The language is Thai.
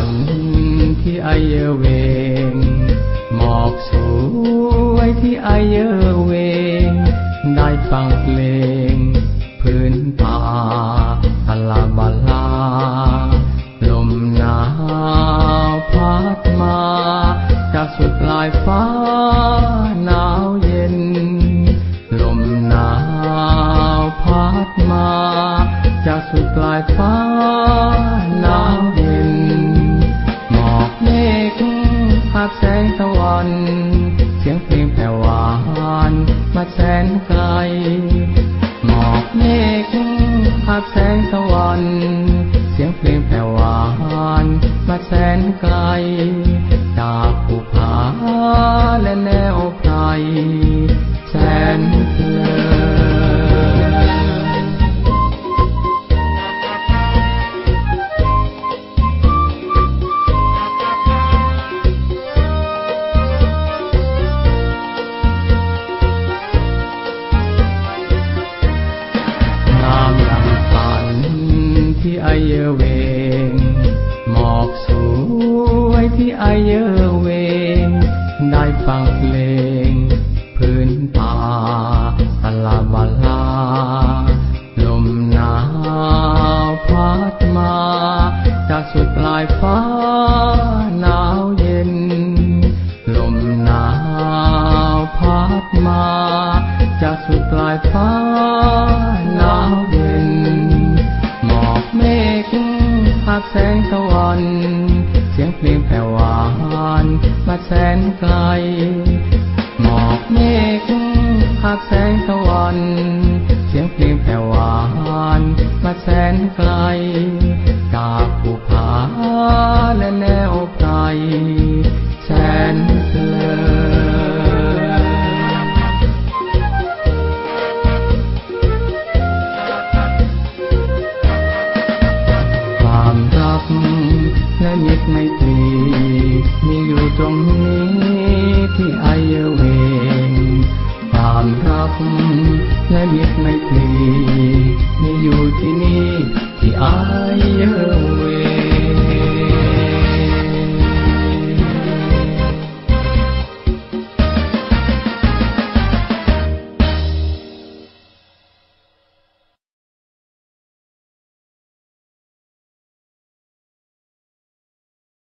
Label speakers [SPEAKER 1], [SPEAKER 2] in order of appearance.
[SPEAKER 1] นที่ไอเยอเวงหมอกสวยที่ไอเยอเวงได้ฟังเพลงพื้นป่าทลาบาลาลมหนาวพัดมาจากสุดปลายฟ้าหนาวเย็นลมหนาวพัดมาจากสุดปลายฟ้าหนาวเย็นหมอกเมฆภาพแสงตะวันเสียงเพลงแผ่วหวานมาแสนไกลหมอกเมฆภาพแสงตะวันเสียงเพลงแผ่วหวานมาแสนไกลจากภูผาและแนวไพรแสนเพลิที่ไอเยอเวงหมอกสวยที่ไอเยอเวงได้ฟังเพลงพื้นป่าตะลาบาลาลมหนาวพัดมาจากสุดปลายฟ้าหนาวเย็นลมหนาวพัดมาจากสุดปลายฟ้าหนาวเย็นหมอกเมฆภาพแสงตะวันเสียงเพลงแผ่วหวานมาแสนไกลหมอกเมฆภาพแสงตะวันเสียงเพลงแผ่วหวานมาแสนไกลจากภูผาและแนวไพรแสนเพลินความรักและมิตรไมตรีมีอยู่ตรงนี้ที่ไอเยอเวงความรักและมิตรไมตรีมีอยู่ที่นี่ที่ไอเยอเวง